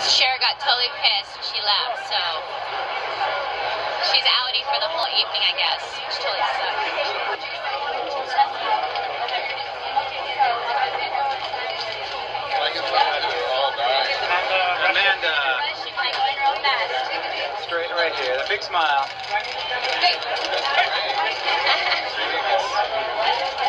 Cher got totally pissed when she left, so she's outie for the whole evening, I guess, which totally sucks. Amanda, straight right here, the big smile.